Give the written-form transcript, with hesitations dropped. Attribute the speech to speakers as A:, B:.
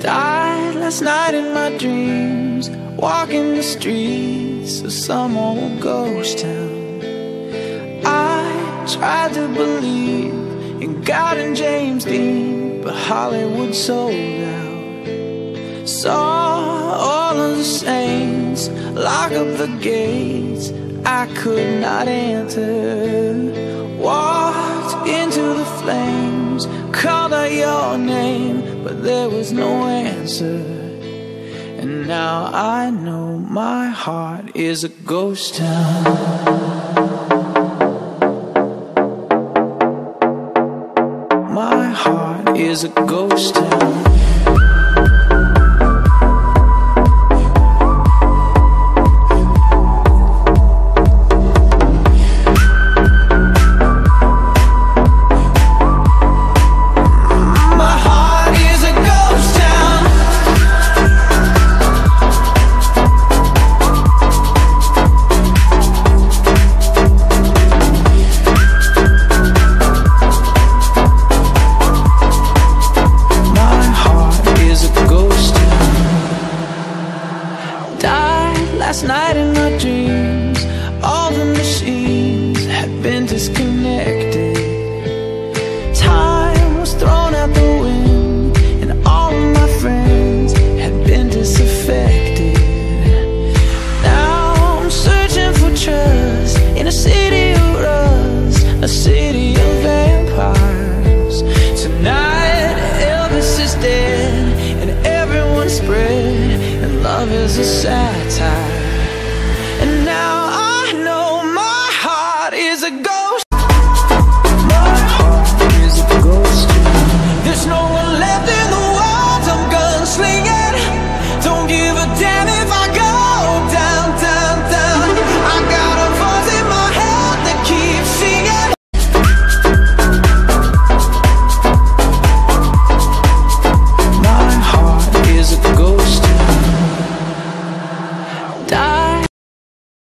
A: Died last night in my dreams, walking the streets of some old ghost town. I tried to believe in God and James Dean, but Hollywood sold out. Saw all of the saints lock up the gates I could not enter. Walked into the flames, called out your name, but there was no answer. And now I know my heart is a ghost town. My heart is a ghost town. Last night in my dreams, all the machines had been disconnected. Time was thrown out the wind, and all of my friends had been disaffected. Now I'm searching for trust in a city of rust, a city of vampires. Tonight Elvis is dead, and everyone's spread, and love is a satire.